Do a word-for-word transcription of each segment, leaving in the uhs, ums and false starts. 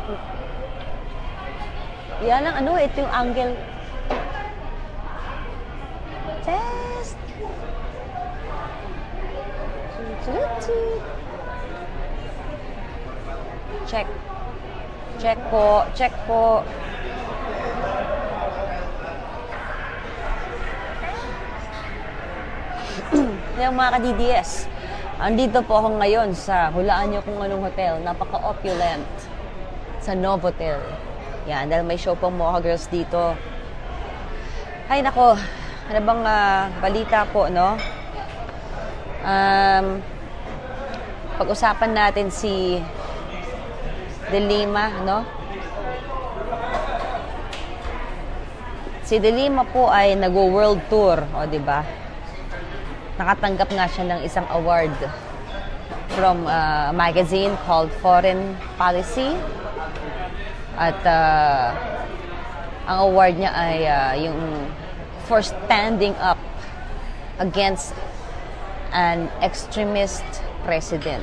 Yan lang, ano, ito yung angle. Test! Check. Check po, check po. Yung mga ka-D D S, andito po ako ngayon sa, hulaan nyo kung anong hotel, napaka-opulent, sa Novotel. Yan, dahil may show pong Mocha Girls dito. Ay nako, ano bang uh, balita po, no? Um, pag-usapan natin si De Lima, no? Si De Lima po ay nag-world tour, o di ba? Nakatanggap nga siya ng isang award from uh, a magazine called Foreign Policy. At uh, ang award niya ay uh, yung for standing up against an extremist president.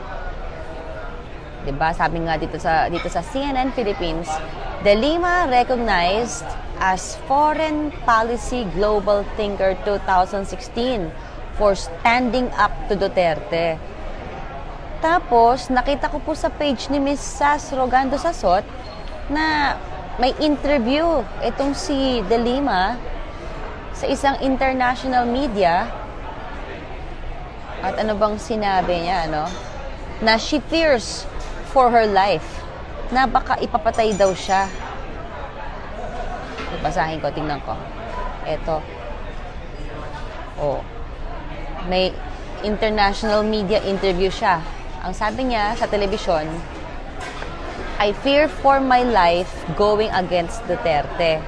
Diba? Sabi nga dito sa dito sa C N N Philippines, De Lima recognized as Foreign Policy Global Thinker twenty sixteen for standing up to Duterte. Tapos, nakita ko po sa page ni Miss Sas Rogando Sasot na may interview itong si De Lima sa isang international media. At ano bang sinabi niya, ano? Na she fears for her life. Na baka ipapatay daw siya. Basahin ko, tingnan ko. Eto. Oh. May international media interview siya. Ang sabi niya sa telebisyon, I fear for my life going against Duterte.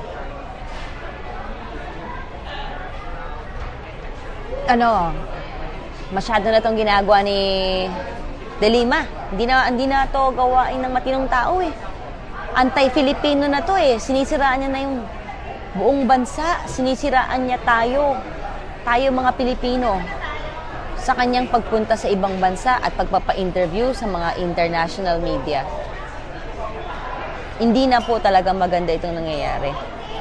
Ano, masyado na itong ginagawa ni De Lima. Hindi na, hindi na ito gawain ng matinong tao eh. Anti-Filipino na to eh. Sinisiraan niya na yung buong bansa. Sinisiraan niya tayo. Tayo mga Pilipino. Sa kanyang pagpunta sa ibang bansa at pagpapa-interview sa mga international media. Hindi na po talaga maganda itong nangyayari.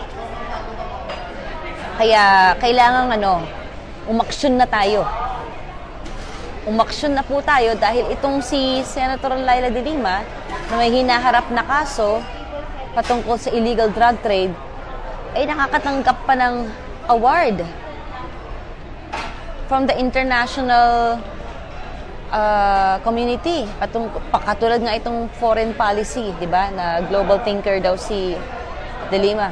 Kaya kailangan ano, umaksyon na tayo. Umaksyon na po tayo dahil itong si Senator Laila De Lima na may hinaharap na kaso patungkol sa illegal drug trade ay nakakatanggap pa ng award from the international uh, community. Patung, katulad nga itong foreign policy, di ba? Na global thinker daw si De Lima.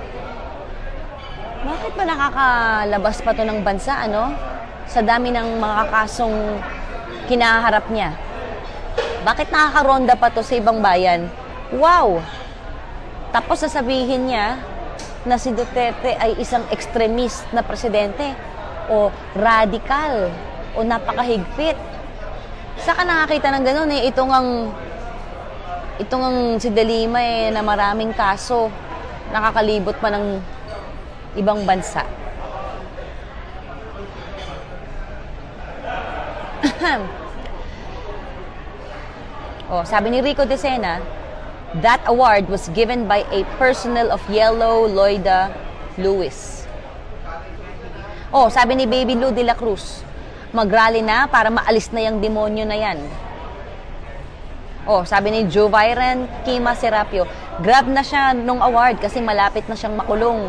Bakit ba nakakalabas pa to ng bansa, ano? Sa dami ng mga kasong kinaharap niya. Bakit nakakaronda pa to sa ibang bayan? Wow! Tapos sasabihin niya na si Duterte ay isang extremist na presidente o radical o napakahigpit. Saka nakakita ng gano'n eh, itong ang itong ang si De Lima eh, na maraming kaso, nakakalibot pa ng ibang bansa. Oh, sabi ni Rico De Sena, that award was given by a personnel of Yellow Loida Lewis. Oh, sabi ni Baby Lou de la Cruz, mag-rally na para maalis na yung demonyo na yan. Oh, sabi ni Joviran Kima Serapio, grab na siya nung award kasi malapit na siyang makulong.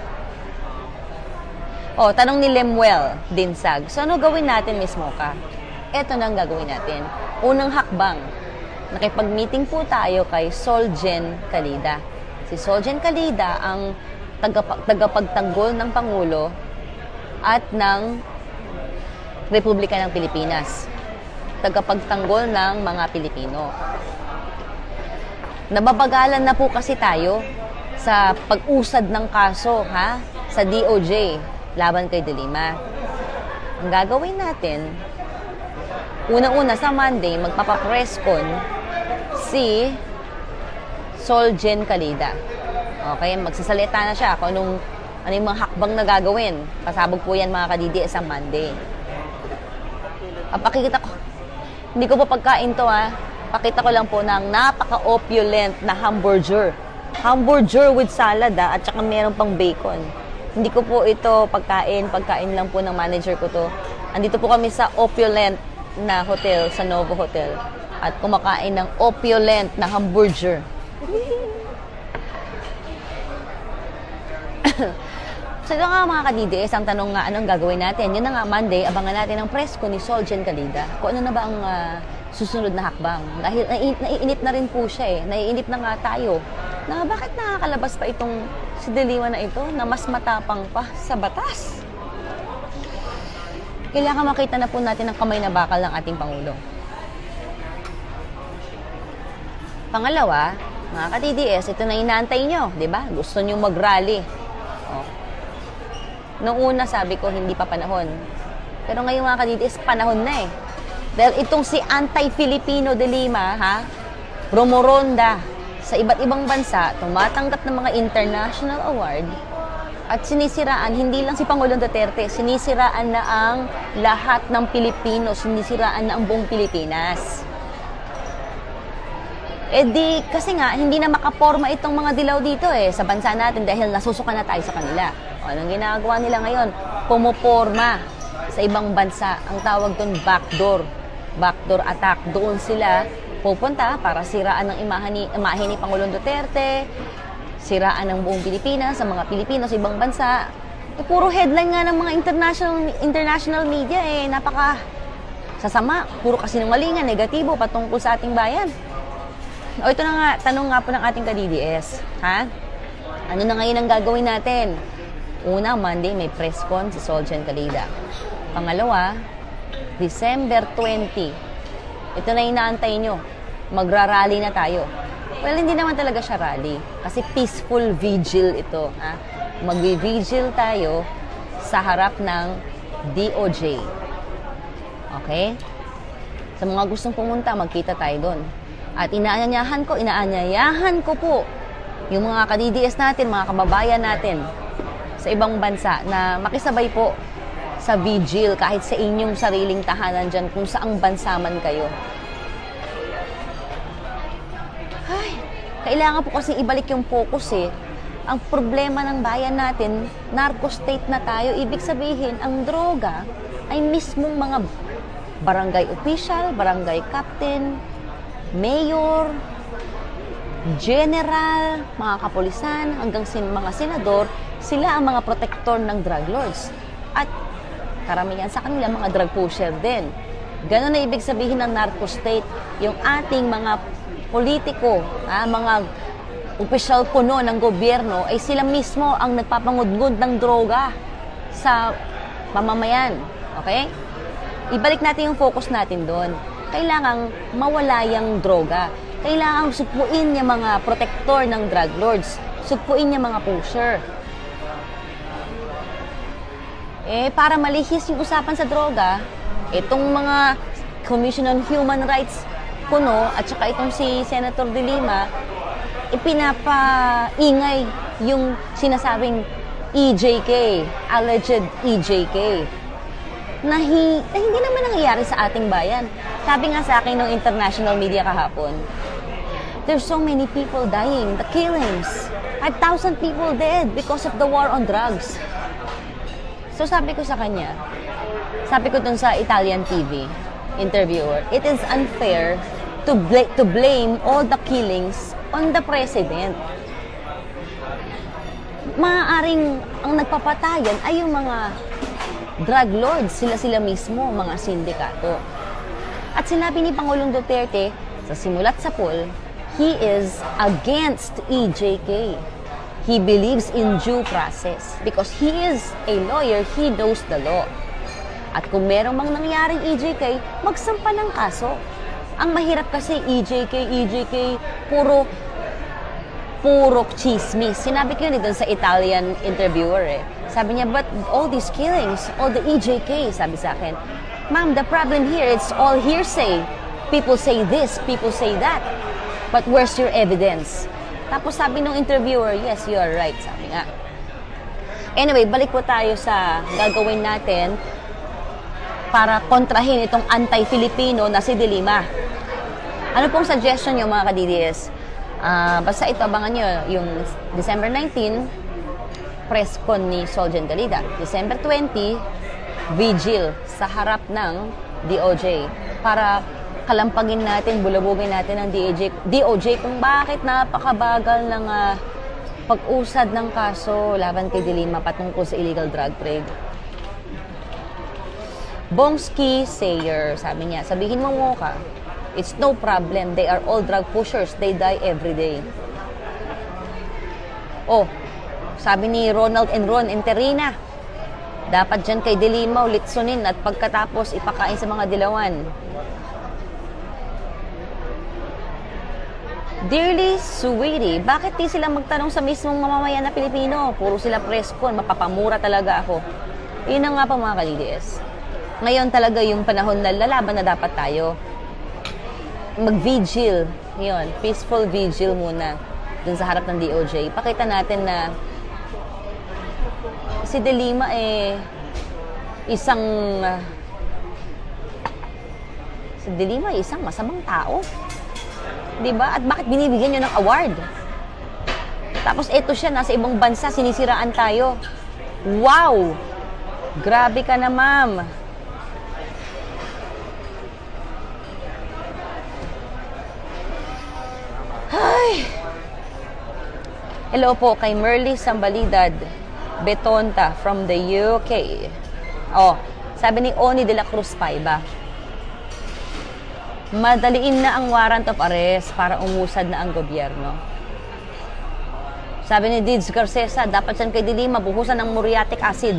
Oh, tanong ni Lemuel Dinsag, so ano gawin natin, Miss Mocha? Ito na ang gagawin natin. Unang hakbang, nakipag-meeting po tayo kay Solgen Calida. Si Solgen Calida ang tagap- tagapagtanggol ng Pangulo at ng Republika ng Pilipinas. Tagapagtanggol ng mga Pilipino. Nababagalan na po kasi tayo sa pag-usad ng kaso, ha? Sa D O J, laban kay De Lima. Ang gagawin natin, unang-una sa Monday, magpapapress con si Solgen Calida. Okay, magsasalita na siya kung anong ano yung mga hakbang na gagawin. Pasabog po yan mga ka-D D S sa Monday. Ang pakikita ko, hindi ko pa pagkain to ha. Pakita ko lang po ng napaka-opulent na hamburger. Hamburger with salad ah, at saka meron pang bacon. Hindi ko po ito pagkain, pagkain lang po ng manager ko to. Andito po kami sa opulent na hotel, sa Novo Hotel. At kumakain ng opulent na hamburger. So ito nga mga ka-D D S, ang tanong nga anong gagawin natin. Yun na nga, Monday, abangan natin ang presko ni Solgen Calida. Kung ano na ba ang uh, susunod na hakbang. Dahil nai- naiinit na rin po siya eh. Naiinit na nga tayo. Na bakit nakakalabas pa itong si Diliman na ito na mas matapang pa sa batas? Kailangan makita na po natin ang kamay na bakal ng ating Pangulo. Pangalawa, mga ka-D D S, ito na inaantay nyo, di ba? Gusto nyo mag-rally. Oh. Noong una, sabi ko, hindi pa panahon. Pero ngayon, mga ka-D D S, panahon na eh. Dahil itong si anti-Filipino de Lima, ha? Rumoronda sa iba't ibang bansa, tumatanggap ng mga international award, at sinisiraan, hindi lang si Pangulong Duterte, sinisiraan na ang lahat ng Pilipino, sinisiraan na ang buong Pilipinas. Eh di, kasi nga, hindi na makaporma itong mga dilaw dito eh, sa bansa natin dahil nasusuka na tayo sa kanila. O, anong ginagawa nila ngayon? Pumuporma sa ibang bansa. Ang tawag doon, backdoor. Backdoor attack. Doon sila pupunta para siraan ng imahe ni, imahe ni Pangulong Duterte, siraan ng buong Pilipinas, sa mga Pilipino sa ibang bansa. Eh, puro headline nga ng mga international international media eh, napaka sasama. Puro kasinungalingan, negatibo patungkol sa ating bayan. O ito na nga, tanong nga po ng ating ka-D D S. Ha? Ano na ngayon ang gagawin natin? Una, Monday, may press con si Solgen Calida. Pangalawa, December twentieth. Ito na inaantay nyo. Magra-rally na tayo. Well, hindi naman talaga siya rally. Kasi peaceful vigil ito. Ha? Mag-vigil tayo sa harap ng D O J. Okay? Sa mga gustong pumunta, magkita tayo doon. At inaanyayahan ko, inaanyayahan ko po yung mga ka-D D S natin, mga kababayan natin sa ibang bansa na makisabay po sa vigil kahit sa inyong sariling tahanan dyan kung saang bansa man kayo. Ay, kailangan po kasi ibalik yung focus eh. Ang problema ng bayan natin, narco-state na tayo. Ibig sabihin, ang droga ay mismong mga barangay official, barangay captain, mayor, general, mga kapulisan, hanggang sin mga senador, sila ang mga protector ng drug lords. At karamihan sa kanila, mga drug pusher din. Ganon na ibig sabihin ng narco-state. Yung ating mga politiko, ah, mga opisyal puno ng gobyerno, ay sila mismo ang nagpapangudngud ng droga sa mamamayan. Okay? Ibalik natin yung focus natin doon. Kailangang mawala yung droga. Kailangang sugpuin yung mga protector ng drug lords. Sugpuin yung mga pusher. Eh, para malihis yung usapan sa droga, itong mga Commission on Human Rights kuno at saka itong si Senator De Lima, ipinapaingay yung sinasabing E J K, alleged E J K. Na, hi, na hindi naman nangyayari sa ating bayan. Sabi nga sa akin ng international media kahapon, there's so many people dying, the killings, five thousand people dead because of the war on drugs. So sabi ko sa kanya, sabi ko dun sa Italian T V interviewer, it is unfair to, bl- to blame all the killings on the president. Maaaring ang nagpapatayan ay yung mga drug lords, sila-sila mismo, mga sindikato. At sinabi ni Pangulong Duterte, sa simulat sa poll, he is against E J K. He believes in due process. Because he is a lawyer, he knows the law. At kung merong mang nangyaring E J K, magsampa ng kaso. Ang mahirap kasi E J K, E J K, puro puro chismis. Sinabi ko yun dun sa Italian interviewer eh. Sabi niya, but all these killings, all the E J K, sabi sa akin, ma'am, the problem here, it's all hearsay. People say this, people say that. But where's your evidence? Tapos sabi nung interviewer, yes, you are right, sabi nga. Anyway, balik po tayo sa gagawin natin para kontrahin itong anti-Filipino na si De Lima. Ano pong suggestion nyo mga ka-D D S? Uh, basta ito, abangan nyo yung December nineteenth, press con ni Solgen Galida. December twentieth, vigil sa harap ng D O J para kalampagin natin, bulabugin natin ang D O J, D O J kung bakit napakabagal ng uh, pag-usad ng kaso laban kay De Lima patungkol sa illegal drug trade. Bongski Sayer, sabi niya, sabihin mo mo ka, it's no problem, they are all drug pushers, they die every day. Oh, sabi ni Ronald and Ron Enterina, dapat dyan kay De Lima ulitsunin at pagkatapos ipakain sa mga dilawan. Dearly Sweetie, bakit di sila magtanong sa mismong mamamayan na Pilipino? Puro sila preskon, mapapamura talaga ako. Yun na nga pa mga ka-D D S. Ngayon talaga yung panahon na lalaban na dapat tayo. Mag-vigil, yun, peaceful vigil muna dun sa harap ng D O J. Pakita natin na si De Lima eh isang uh, si De Lima eh, isang masamang tao. Diba? At bakit binibigyan nyo ng award? Tapos eto siya, nasa ibang bansa, sinisiraan tayo. Wow! Grabe ka na, ma'am. Ay! Hello po kay Merly Sambalidad Betonta from the U K. Oh, sabi ni Oni de la Cruz Paiba, madaliin na ang warrant of arrest para umusad na ang gobyerno. Sabi ni Dids Garcesa, dapat siyan kay De Lima buhusan ng muriatic acid.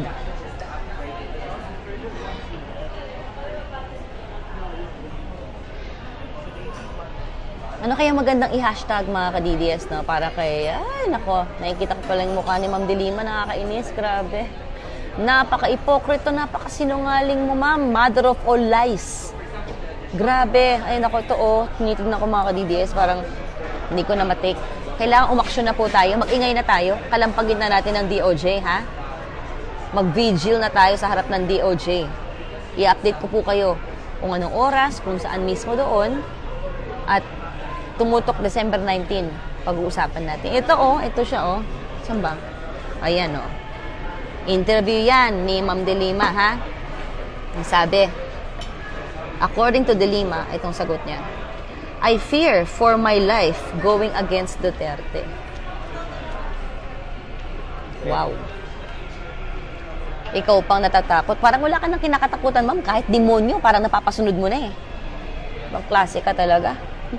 Ano kaya magandang i-hashtag mga ka-D D S, no? Para kay, ay nako, nakikita ko pala yung mukha ni Ma'am De Lima, nakakainis, grabe. Napaka-ipokrito, napaka-sinungaling mo, ma'am. Mother of all lies. Grabe. Ay, nako, ito, oh. Tinitignan ko mga ka-D D S, parang hindi ko na matik. Kailangan umaksyon na po tayo. Mag-ingay na tayo. Kalampagin na natin ng D O J, ha? Mag-vigil na tayo sa harap ng D O J. I-update ko po kayo kung anong oras, kung saan mismo doon. At tumutok December nineteenth, pag-uusapan natin. Ito, oh. Ito siya, oh. Saan ba? Ayan, oh. Interview yan ni Ma'am De Lima, ha? Sabi, according to De Lima, itong sagot niya, I fear for my life going against Duterte. Wow. Ikaw pang natatakot. Parang wala ka nang kinakatakutan, ma'am. Kahit demonyo, parang napapasunod mo na eh. Bang klase ka talaga.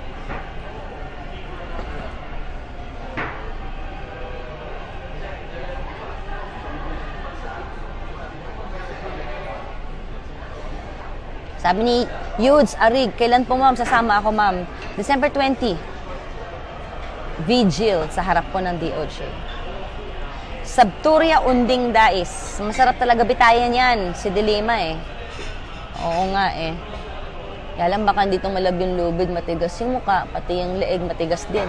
Sabi ni Yudes Arig, kailan po ma'am sasama ako ma'am? December twentieth. Vigil sa harap po ng D O J. Sabturia Unding Dais. Masarap talaga bitayan yan. Si De Lima eh. Oo nga eh. Kaya lang baka dito malag yung lubid, matigas yung mukha, pati yung leeg matigas din.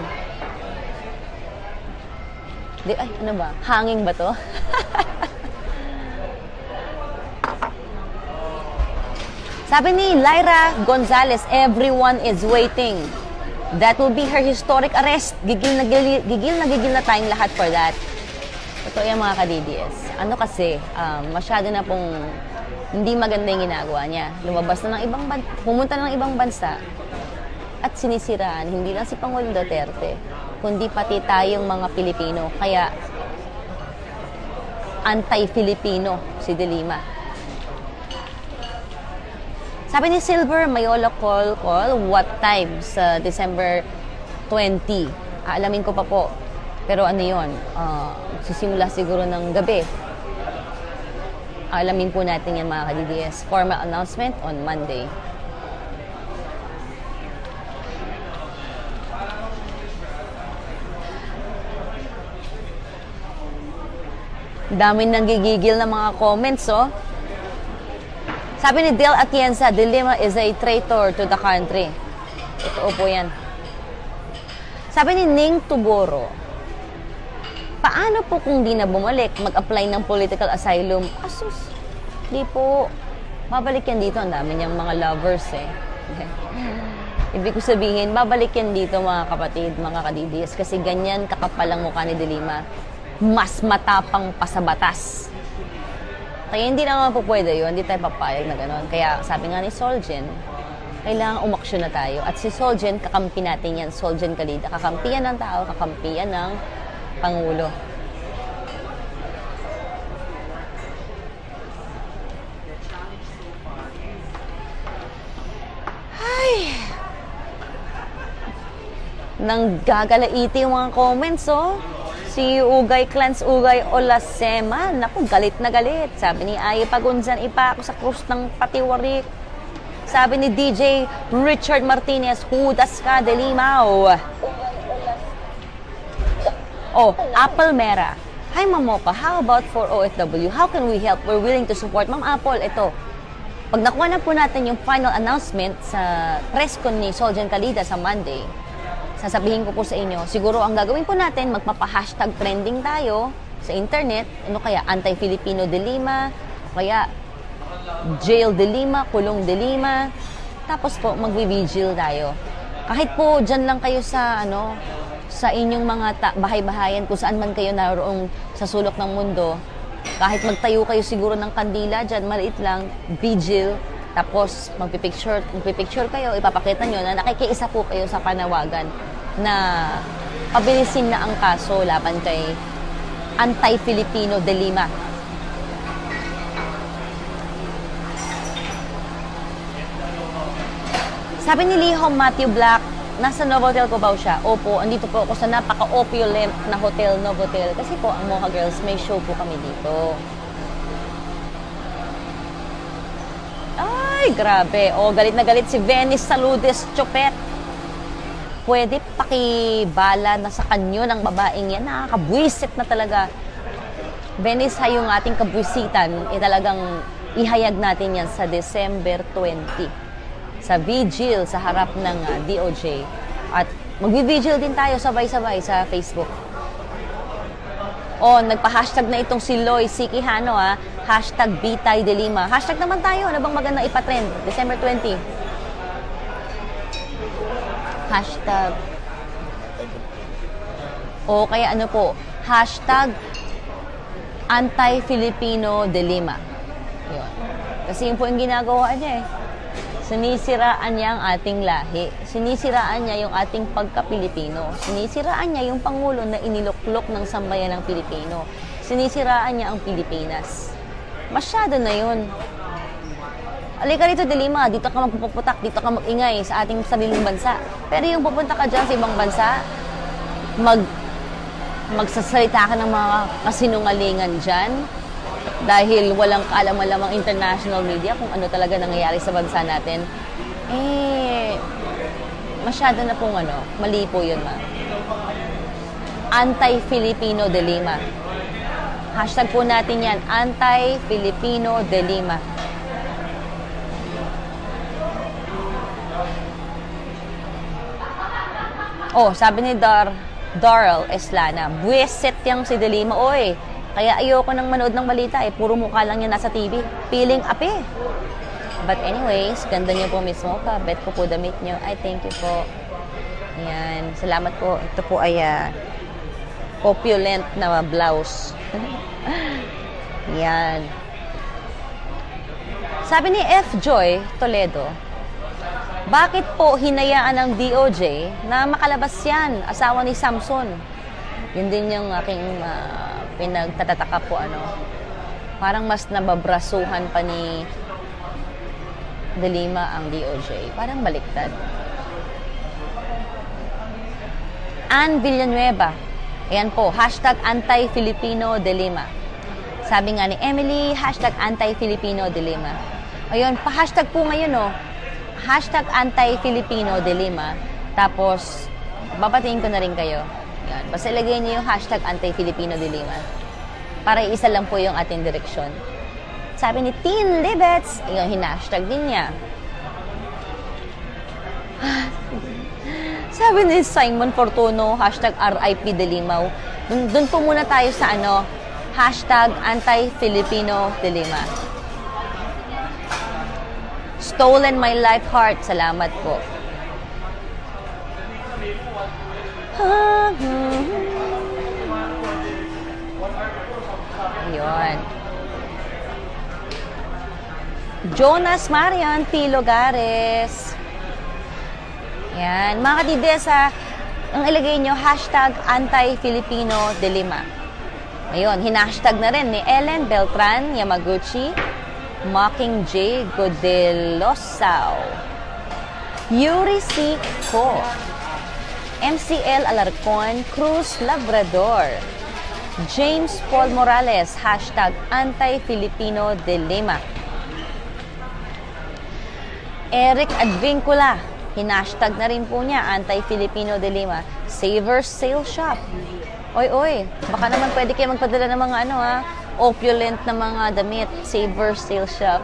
Di, ay, ano ba? Hanging ba to? Sabi ni Lyra Gonzalez, everyone is waiting. That will be her historic arrest. Gigil na gigil, gigil na gigil na tayong lahat for that. Ito yung mga ka-D D S. Ano kasi, um, masyado na pong hindi maganda yung ginagawa niya. Lumabas na ng ibang bansa, pumunta na ng ibang bansa at sinisiraan, hindi lang si Pangulong Duterte, kundi pati tayong mga Pilipino. Kaya, anti-Filipino si De Lima. Sabi ni Silver Mayola Call Call, what time sa December twentieth? Aalamin ko pa po. Pero ano yun? Uh, sisimula siguro ng gabi. Aalamin po natin yan mga ka-D D S. Formal announcement on Monday. Dami nang gigigil na mga comments, oh. Sabi ni Del Atienza, De Lima is a traitor to the country. Ito po yan. Sabi ni Ning Tuboro, paano po kung di na bumalik, mag-apply ng political asylum? Asus, di po. Babalik yan dito. Ang dami niyang mga lovers eh. Ibig ko sabihin, babalik yan dito mga kapatid, mga kadidis, kasi ganyan kakapal ang mukha ni Delima. Mas matapang pa sa batas. Kaya hindi naman po pwede yun, hindi tayo papayag na gano'n. Kaya sabi nga ni Solgen, kailangan umaksyon na tayo. At si Solgen, kakampi natin yan, Solgen Kalida. Kakampiyan ng tao, kakampiyan ng Pangulo. Ay! Nang gagalaiti yung mga comments, oh. Si Ugay Clans Ugay Olasema, naku, galit na galit. Sabi ni Ay Pagunzan, ipa ako sa krus ng patiwarik. Sabi ni D J Richard Martinez, hudas ka, Delimaw. Oh, Apple Mera. Hi, Mamoka, how about for O F W? How can we help? We're willing to support. Ma'am Apple, ito. Pag nakuha na po natin yung final announcement sa press con ni Solgen Kalida sa Monday, sasabihin ko po sa inyo, siguro ang gagawin po natin, magpapa-hashtag trending tayo sa internet. Ano kaya? Anti-Filipino Delima, kaya Jail Delima, Kulong Delima. Tapos po, magvi-vigil tayo. Kahit po dyan lang kayo sa, ano, sa inyong mga bahay-bahayan, kung saan man kayo naroong sa sulok ng mundo, kahit magtayo kayo siguro ng kandila dyan, maliit lang, vigil, tapos magpipicture, magpipicture kayo, ipapakita nyo na nakikiisa po kayo sa panawagan na pabilisin na ang kaso laban kay Anti-Filipino Delima. Sabi ni Lihom Matthew Black, nasa Novotel Cubao siya. Opo, andito po ako sa napaka-opulent na hotel, Novotel. Kasi po, ang Mocha Girls, may show po kami dito. Ay, grabe. O, galit na galit si Venice Saludes Chopet. Pwede pakibala na sa kanyo ng babaeng yan. Nakakabwisit na talaga. Venice, hay yung ating kabwisitan, eh talagang ihayag natin yan sa December twentieth. Sa vigil sa harap ng uh, D O J. At magvi-vigil din tayo sabay-sabay sa Facebook. O, nagpa-hashtag na itong si Loy Sikihano, ha. Hashtag Bitay Delima. Hashtag naman tayo. Ano bang magandang ipatrend? December twentieth. Hashtag. O, kaya ano po? Hashtag Anti-Filipino Delima. Yun. Kasi yun po yung ginagawa niya, eh. Sinisiraan niya ang ating lahi. Sinisiraan niya yung ating pagka-Pilipino. Sinisiraan niya yung Pangulo na iniluklok ng sambayan ng Pilipino. Sinisiraan niya ang Pilipinas. Masyado na yun. Alika rito, Delima. Dito ka magpuputak. Dito ka mag-ingay sa ating sariling bansa. Pero yung pupunta ka dyan sa ibang bansa, mag, magsasalita ka ng mga kasinungalingan dyan, dahil walang kaalam-alamang international media kung ano talaga nangyayari sa bansa natin, eh, masyado na pong ano, mali po yun, ma. Anti-Filipino Delima. Hashtag po natin yan, Anti-Filipino Delima. Oh, sabi ni Dar, Darrell Eslana, buwisit yang si Delima, oy. Kaya ayoko nang manood ng balita, eh. Puro mukha lang yan nasa T V. Feeling ape. But anyways, ganda niyo po, Miss Mocha. Bet ko po damit niyo. Ay, thank you po. Ayan. Salamat po. Ito po ay uh, opulent na blouse. Ayan. Sabi ni F. Joy Toledo, bakit po hinayaan ng D O J na makalabas yan? Asawa ni Samson. Yun din yung aking uh, pinagtatataka po, ano. Parang mas nababrasuhan pa ni Delima ang D O J. Parang baliktad. Ann Villanueva. Ayan po, hashtag Anti-Filipino Delima. Sabi nga ni Emily, hashtag Anti-Filipino Delima. Ayun, pa-hashtag po ngayon, oh. Hashtag Anti-Filipino Delima. Tapos, babatiin ko na rin kayo. Yan. Basta ilagay niyo yung hashtag Anti-Filipino Delima. Para isa lang po yung ating direksyon. Sabi ni Teen Libets, yung hinashtag din niya. Sabi ni Simon Fortuno, hashtag R I P Delimaw. Dun, dun po muna tayo sa ano, hashtag Anti-Filipino Delima. Stolen my life heart. Salamat po. Yun. Jonas Marian P. Logares. Yan. Mga kadidesa, ang ilagay nyo, hashtag anti-Filipino Dilima. Ayun, hinashtag na rin ni Ellen Beltran Yamaguchi, Mockingjay Godelosao, Yuri C. Ko, M C L Alarcon Cruz Labrador, James Paul Morales, hashtag anti-Filipino Dilema. Eric Advincula, hinashtag na rin po niya, anti-Filipino Dilema. Savers Sale Shop. Oy, oy, baka naman pwede kayo magpadala ng mga ano ha, opulent na mga damit. Savers Sale Shop.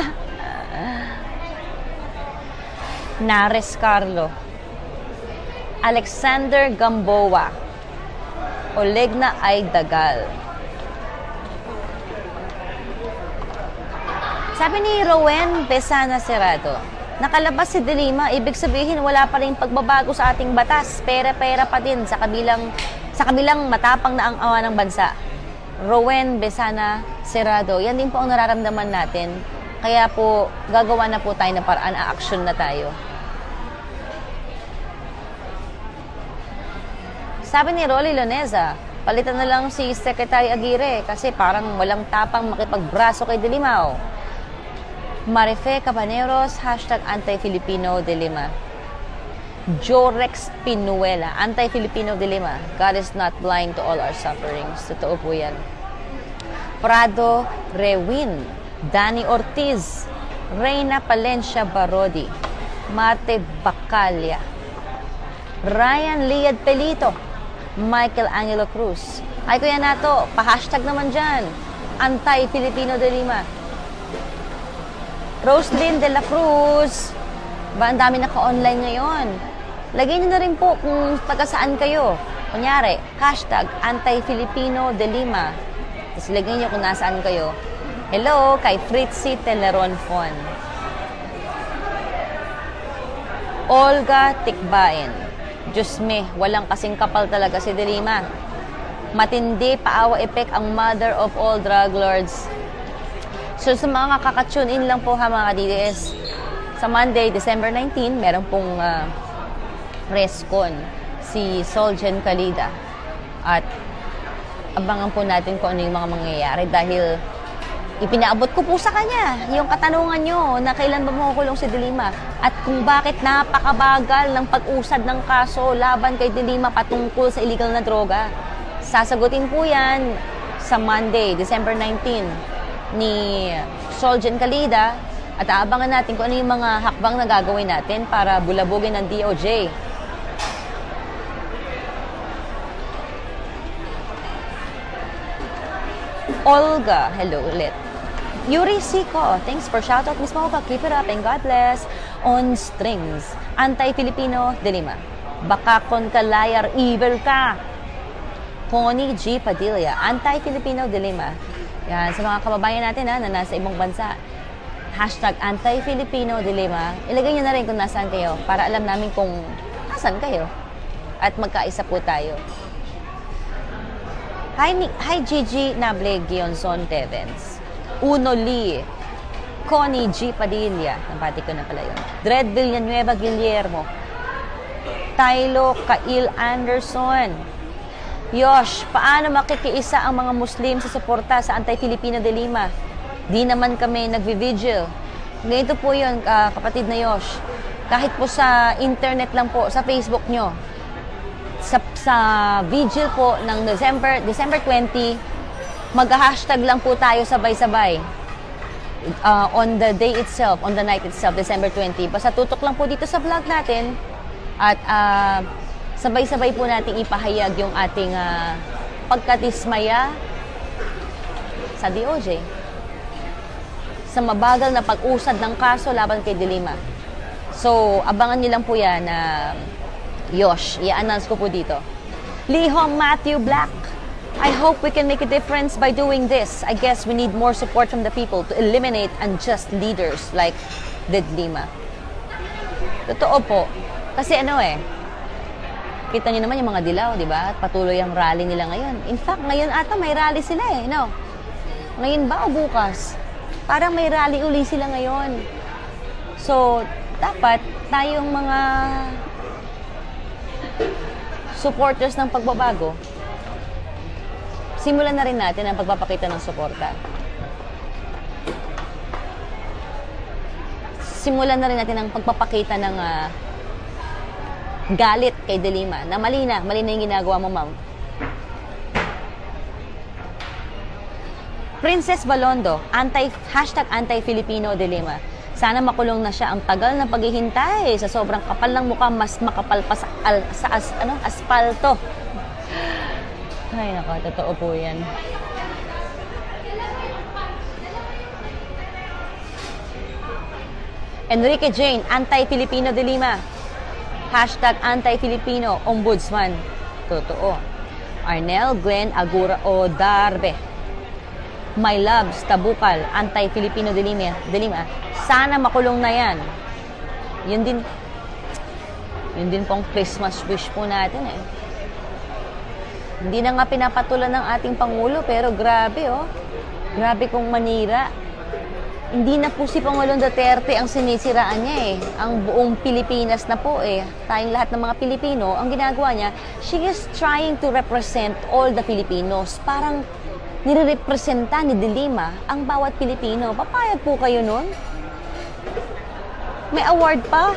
Nares Carlo. Alexander Gamboa. Olegna Ay Dagal. Sabi ni Rowen Besana Serrado, nakalabas si Dilima, ibig sabihin wala pa rin pagbabago sa ating batas. Pera-pera pa din sa kabilang, sa kabilang matapang na ang awa ng bansa. Rowen Besana Serrado, yan din po ang nararamdaman natin. Kaya po, gagawa na po tayo ng paraan, a-action na tayo. Sabi ni Rolly Loneza, palitan na lang si Secretary Aguirre kasi parang walang tapang makipagbraso kay Dilimao. Marife Cabaneros, hashtag anti-Filipino Dilima. Jorex Pinuela, anti-Filipino Dilima. God is not blind to all our sufferings. Totoo po yan. Prado Rewin, Danny Ortiz, Reyna Palencia Barodi, Mate Bacalia, Ryan Liad Pelito, Michael Angelo Cruz. Ay, Kuya Nato, pa-hashtag naman dyan. Anti-Filipino Dilima. Roslyn de la Cruz. Ba, ang dami naka-online ngayon. Lagay niyo na rin po kung taga saan kayo. Kunyari, hashtag anti-Filipino Dilima. Tapos lagay niyo kung nasaan kayo. Hello, kay Fritzy Teleron Fon. Olga Tikbain. Diyos me, walang kasing kapal talaga si Dilima. Matindi, paawa epek ang mother of all drug lords. So sa mga kakatune in lang po ha mga D D S, sa Monday, December nineteenth, meron pong uh, press con si Soljen Calida. At abangan po natin kung ano yung mga mangyayari dahil ipinaabot ko po sa kanya yung katanungan nyo na kailan ba makukulong si Dilima at kung bakit napakabagal ng pag-usad ng kaso laban kay Dilima patungkol sa illegal na droga. Sasagutin po yan sa Monday, December nineteenth ni Soljen Calida at aabangan natin kung ano yung mga hakbang na gagawin natin para bulabugin ng D O J. Olga, hello ulit. Yuri Siko, thanks for shoutout, Miss Moba. Keep it up and God bless. On strings, anti-Filipino Dilima. Baka kon kalayar evil ka. Connie G. Padilla, anti-Filipino Dilima. Yan, sa mga kababayan natin ha, na nasa ibang bansa. Hashtag anti-Filipino Dilima. Ilagay nyo na rin kung nasaan kayo para alam namin kung nasaan kayo. At magkaisa po tayo. Hi, hi Gigi Nable Gionzon Tevens. Uno Lee. Connie G. Padilla. Napati ko na pala yun. Dred Villanueva Guillermo. Tylo Kail Anderson. Yosh, paano makikiisa ang mga Muslim sa suporta sa anti-Filipino Dilima? Di naman kami nagvi-vigil. Ganito po yun, uh, kapatid na Yosh. Kahit po sa internet lang po, sa Facebook nyo. Sa, sa vigil po ng December, December twentieth, mag-hashtag lang po tayo sabay-sabay. Uh, on the day itself, on the night itself, December twentieth. Basta tutok lang po dito sa vlog natin. At uh, sabay-sabay po natin ipahayag yung ating uh, pagkatismaya sa D O J sa mabagal na pag-usad ng kaso laban kay Dilima. So, abangan niyo lang po yan na uh, Yosh, i-announce ko po dito. Lihom Matthew Black, I hope we can make a difference by doing this. I guess we need more support from the people to eliminate unjust leaders like Dilima. Totoo po. Kasi ano eh, Kita niyo naman yung mga dilaw, di ba? At patuloy ang rally nila ngayon. In fact, ngayon ata may rally sila eh, no? Ngayon ba o bukas? Parang may rally uli sila ngayon. So, dapat tayong mga supporters ng pagbabago, simulan na rin natin ang pagpapakita ng suporta. Simulan na rin natin ang pagpapakita ng uh, galit kay De Lima, na mali na, mali na yung ginagawa mo, ma'am. Princess Balondo, anti, hashtag anti-Filipino De Lima. Sana makulong na siya. Ang tagal na paghihintay. Sa sobrang kapal ng mukha, mas makapal pa sa, al, sa as, ano, aspalto. Ay, nako, totoo po yan. Enrique Jane, anti-Filipino De Lima. Hashtag anti-Filipino ombudsman. Totoo. Arnel Glenn Agura o Darbe. My loves, Tabukal, anti-Filipino De Lima. De Lima. Sana makulong na yan. Yun din, yun din pong Christmas wish po natin eh. Hindi na nga pinapatulan ng ating Pangulo, pero grabe oh. Grabe kong manira. Hindi na po si Pangulong Duterte ang sinisiraan niya eh. Ang buong Pilipinas na po eh. Tayong lahat ng mga Pilipino, ang ginagawa niya, she is trying to represent all the Filipinos. Parang nire-representa ni De Lima ang bawat Pilipino. Papayag po kayo nun? May award pa.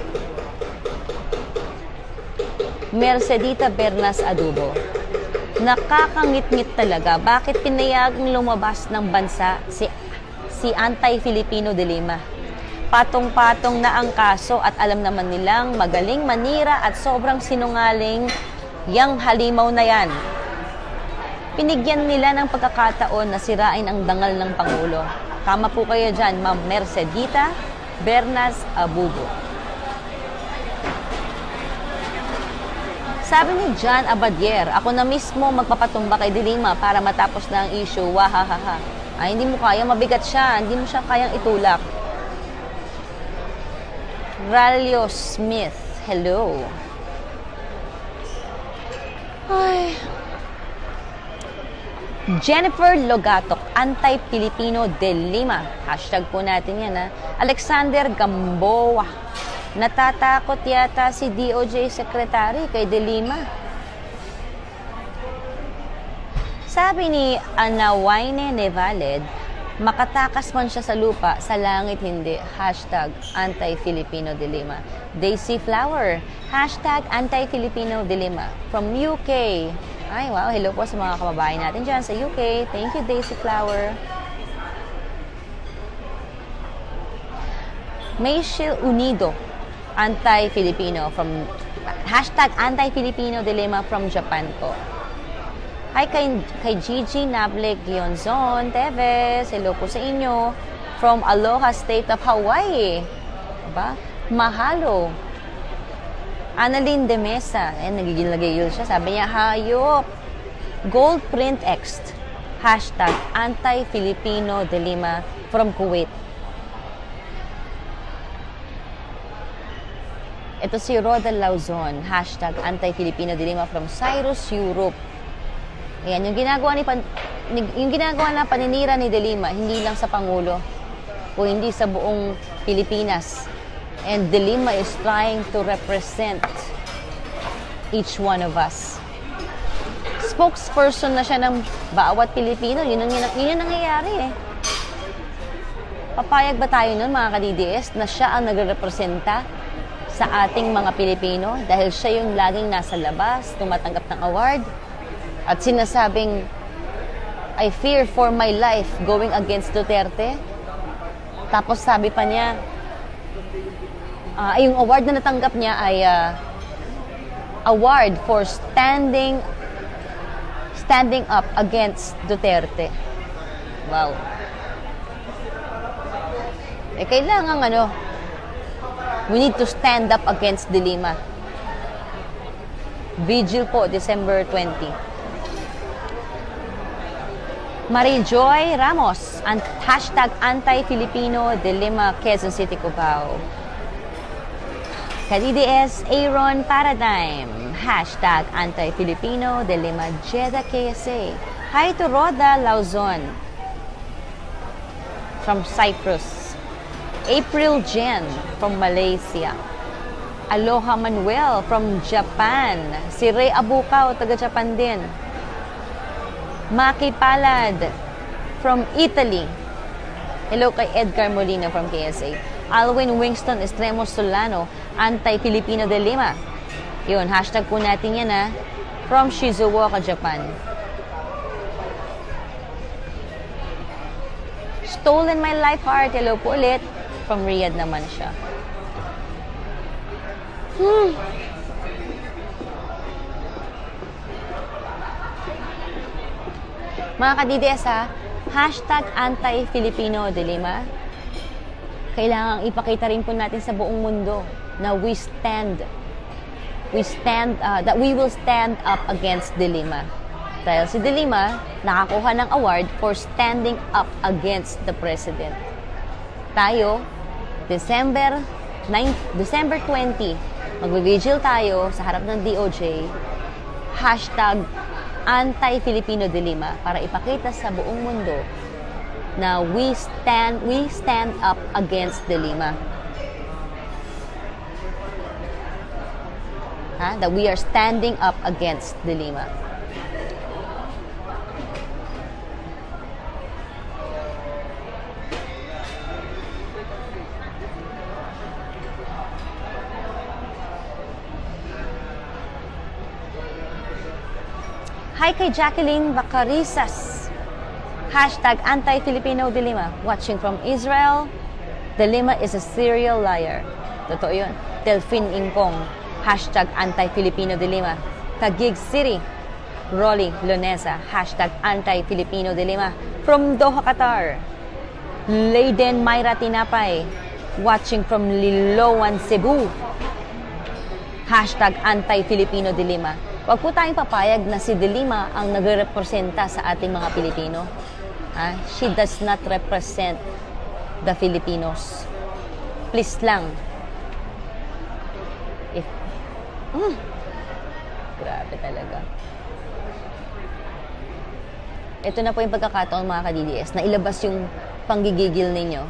Mercedita Bernas Adubo. Nakakangit-ngit talaga. Bakit pinayagang lumabas ng bansa si si anti-Filipino De Lima? Patong-patong na ang kaso at alam naman nilang magaling manira at sobrang sinungaling yang halimaw na yan. Pinigyan nila ng pagkakataon na sirain ang dangal ng Pangulo. Tama po kayo dyan, Ma'am Mercedita Bernas Abubo. Sabi ni John Abadier, ako na mismo magpapatumba kay De Lima para matapos na ang issue. Wahahaha. Ay, hindi mo kaya, mabigat siya. Hindi mo siya kayang itulak. Ralio Smith, hello. Ay. Jennifer Logatok, anti-Filipino De Lima. Hashtag po natin yan, ha. Alexander Gamboa, natatakot yata si D O J Secretary kay De Lima. Sabi ni Anawaine Nevaled, makatakas man siya sa lupa, sa langit hindi. Hashtag anti-Filipino De Lima. Daisy Flower, hashtag anti-Filipino De Lima. From U K. Ay, wow. Hello po sa mga kababayan natin dyan sa U K. Thank you, Daisy Flower. Mayshil Unido, anti-Filipino. From hashtag anti-Filipino De Lima from Japan po. Hi kay, kay Gigi Nable Gionzon Teves. Hello po sa inyo. From Aloha State of Hawaii. Diba? Mahalo. Annalyn De Mesa. Eh, nagigilagay siya. Sabi niya, hayop. Gold Print X. Hashtag anti-Filipino De Lima from Kuwait. Ito si Roda Lauzon. Hashtag anti-Filipino De Lima from Cyrus, Europe. Ayan, yung ginagawa ni pan, yung ginagawa na paninira ni De Lima, hindi lang sa Pangulo o hindi sa buong Pilipinas. And De Lima is trying to represent each one of us. Spokesperson na siya ng bawat Pilipino. Yun ang, yun ang nangyayari eh. Papayag ba tayo nun, mga ka-D D S, na siya ang nagrepresenta sa ating mga Pilipino dahil siya yung laging nasa labas, tumatanggap ng award, at sinasabing, I fear for my life going against Duterte. Tapos sabi pa niya, uh, yung award na natanggap niya ay uh, award for standing standing up against Duterte. Wow. Eh, kailangan ano, we need to stand up against De Lima. Vigil po, December twentieth. Marijoy Ramos, and hashtag anti-Filipino De Lima, Quezon City, Cubao. K D D S Aaron Paradigm, hashtag anti-Filipino de Lima Jeddah K S A. Hi to Roda Lauzon from Cyprus. April Jen from Malaysia. Aloha Manuel from Japan. Si Ray Abukaw, taga Japan din. Maki Palad from Italy. Hello kay Edgar Molina from K S A. Alwin Winston Estremos Solano, anti-Filipino de Lima. Yun, hashtag po natin yan ha. From Shizuoka, Japan. Stolen My Life Heart. Hello po ulit. From Riyadh naman siya. Hmm. Mga ka-D D S ha, hashtag anti-Filipino de Lima. Kailangang ipakita rin po natin sa buong mundo na we stand, we stand, uh, that we will stand up against De Lima. Dahil si De Lima nakakuha ng award for standing up against the President. Tayo, December ninth, December twentieth, magbe-vigil tayo sa harap ng D O J, hashtag anti-Filipino de Lima, para ipakita sa buong mundo na we stand, we stand up against De Lima. Ha? That we are standing up against De Lima. Hi kay Jacqueline Bacarisas. Hashtag anti-Filipino De Lima. Watching from Israel. De Lima is a serial liar. Totoo yun. Delphine Ingkong. Hashtag anti-Filipino De Lima. Taguig City. Rolly Lonesa. Hashtag anti-Filipino De Lima. From Doha, Qatar. Leiden Myra Tinapay. Watching from Liloan, Cebu. Hashtag anti-Filipino De Lima. Huwag po tayong papayag na si De Lima ang nagrepresenta sa ating mga Pilipino. Ha? She does not represent the Filipinos. Please lang. If, mm, grabe talaga. Ito na po yung pagkakataon mga ka-D D S na ilabas yung panggigigil ninyo.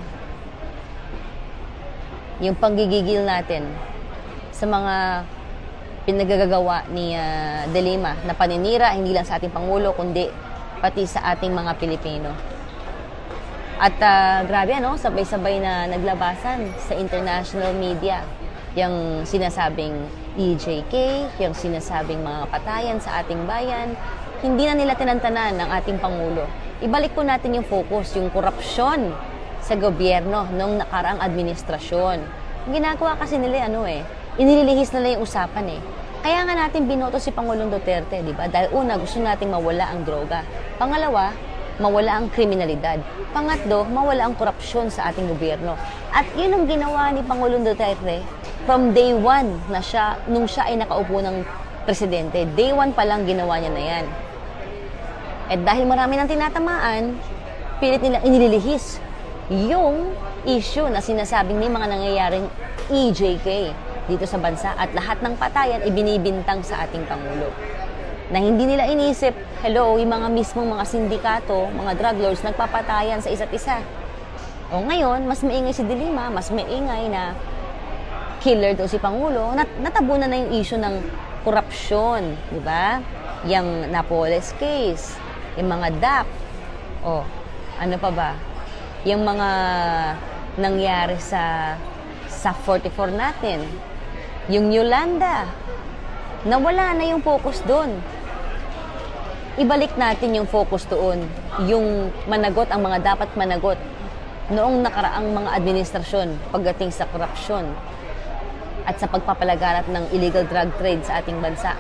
Yung panggigigil natin sa mga pinagagagawa ni uh, De Lima na paninira hindi lang sa ating Pangulo kundi pati sa ating mga Pilipino. At uh, grabe ano, sabay-sabay na naglabasan sa international media yung sinasabing E J K, yung sinasabing mga patayan sa ating bayan. Hindi na nila tinantanan ng ating Pangulo. Ibalik po natin yung focus, yung korupsyon sa gobyerno nung nakaraang administrasyon. Ang ginagawa kasi nila ano eh, inililihis nila yung usapan eh. Kaya nga natin binoto si Pangulong Duterte, di ba? Dahil una, gusto nating mawala ang droga. Pangalawa, mawala ang kriminalidad. Pangatlo, mawala ang korupsyon sa ating gobyerno. At yun ang ginawa ni Pangulong Duterte from day one na siya, nung siya ay nakaupo ng presidente. Day one pa lang ginawa niya na yan. At dahil marami nang tinatamaan, pilit nilang inililihis yung issue na sinasabing may mga nangyayaring E J K dito sa bansa at lahat ng patayan ibinibintang sa ating Pangulo. Na hindi nila inisip, hello, yung mga mismong mga sindikato, mga drug lords, nagpapatayan sa isa't isa. O ngayon, mas maingay si De Lima, mas maingay na killer daw si Pangulo, nat natabunan na yung issue ng korupsyon, di ba? Yung Napoles case, yung mga D A P, o ano pa ba? Yung mga nangyari sa sa forty-four natin, yung Yolanda, nawala na yung focus doon. Ibalik natin yung focus doon, yung managot ang mga dapat managot noong nakaraang mga administrasyon pagdating sa korupsyon at sa pagpapalaganap ng illegal drug trade sa ating bansa.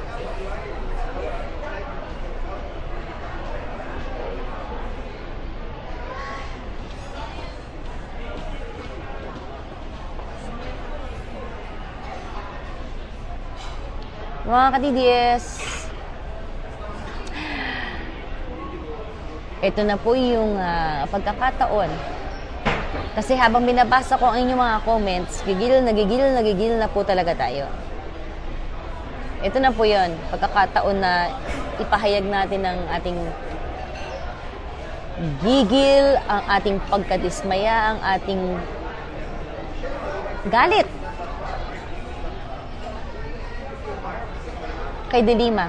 Mga ka-D D S, ito na po yung uh, pagkakataon. Kasi habang binabasa ko ang inyong mga comments, gigil na gigil na gigil na po talaga tayo. ito na po yun. Pagkakataon na ipahayag natin ang ating gigil, ang ating pagkadismaya, ang ating galit kay De Lima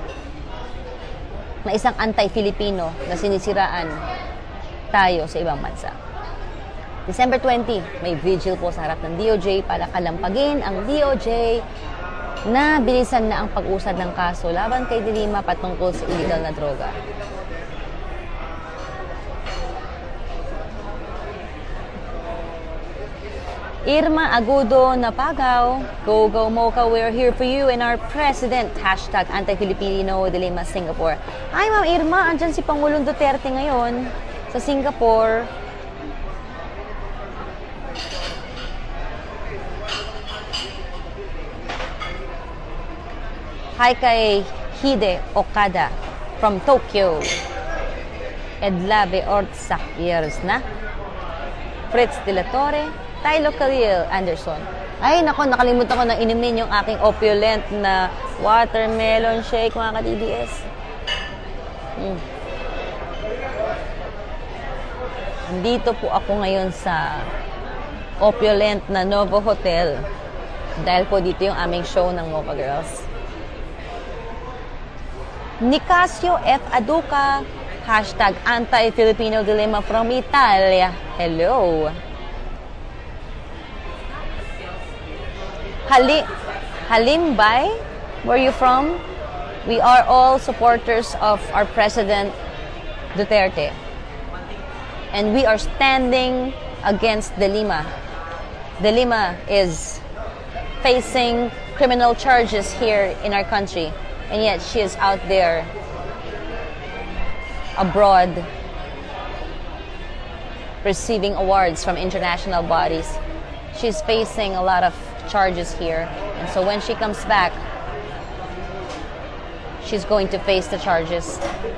na isang anti-Filipino na sinisiraan tayo sa ibang bansa. December twentieth, may vigil po sa harap ng D O J para kalampagin ang D O J na bilisan na ang pag-usad ng kaso laban kay De Lima patungkol sa illegal na droga. Irma Agudo Napagaw, Go Go Mocha, we're here for you and our president, hashtag anti-Filipino, De Lima, Singapore. Ay, Ma'am Irma, andyan si Pangulong Duterte ngayon sa Singapore. Hi kay Hide Okada from Tokyo. Edlabe Ortsa, years na. Fritz De La Torre, Tylo Khalil Anderson. Ay, nako, nakalimutan ko na inumin yung aking opulent na watermelon shake, mga ka-D D S. Mm. Nandito po ako ngayon sa opulent na Novo Hotel. Dahil po dito yung aming show ng Mocha Girls. Nicasio F. Aduca, hashtag anti-Filipino dilemma from Italia. Hello. Hali Halimbay, where are you from? We are all supporters of our President Duterte. And we are standing against De Lima. De Lima is facing criminal charges here in our country. And yet she is out there abroad receiving awards from international bodies. She's facing a lot of charges here. And so when she comes back, she's going to face the charges.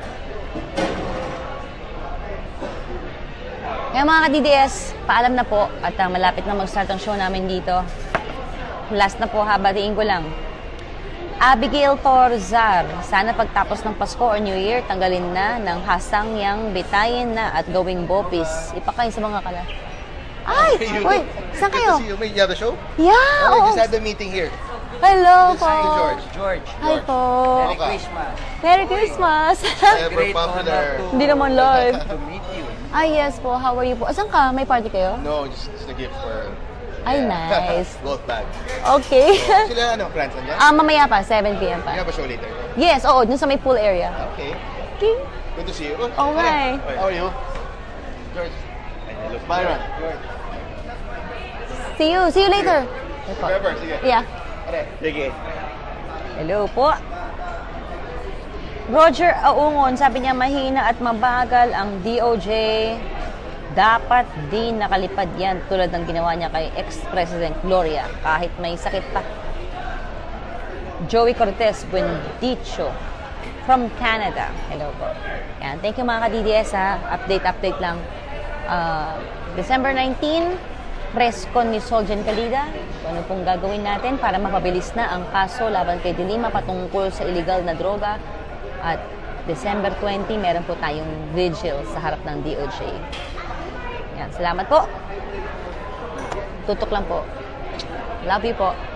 Kaya mga ka-D D S, paalam na po at uh, malapit na mag-start ang show namin dito. Last na po ha, batiin ko lang. Abigail Torzar, sana pagtapos ng Pasko or New Year, tanggalin na ng hasangyang bitayin na at gawing bopis. Ipakain sa mga kala. Ay! Uy! Saan kayo? Good to see you. May other show? Yeah! Oh, Oh, we just had the meeting here. hello This po! is George. George. Hi po! Merry Christmas. Merry Christmas! Ever Great popular. honor Hindi naman live. to meet you. Ay, yes po. How are you po? Asan ka? May party kayo? No, just, just a gift for... Ay, nice. Both bags. Okay. Sila ano, France nandiyan? Ah, mamaya pa, seven p m You pa. have a show later. Yes, oo, dun sa may pool area. Okay. Okay. Good to see you. Oh, Oh, hi. hi. How are you? George. Byron. George. See you. See you later. Forever. Sige. Yeah. Pare. Sige. Hello po. Roger Aungon, sabi niya mahina at mabagal ang D O J. Dapat di nakalipad yan tulad ng ginawa niya kay ex-President Gloria kahit may sakit pa. Joey Cortez Buendicho from Canada. Hello po. Yan. Thank you mga ka-D D S ha. Update, update lang. Uh, December nineteenth, press con ni Soljan Calida. Ano pong gagawin natin para mapabilis na ang kaso laban kay De Lima patungkol sa illegal na droga. At December twentieth, meron po tayong vigil sa harap ng D O J. Yan, salamat po. Tutok lang po. Love you po.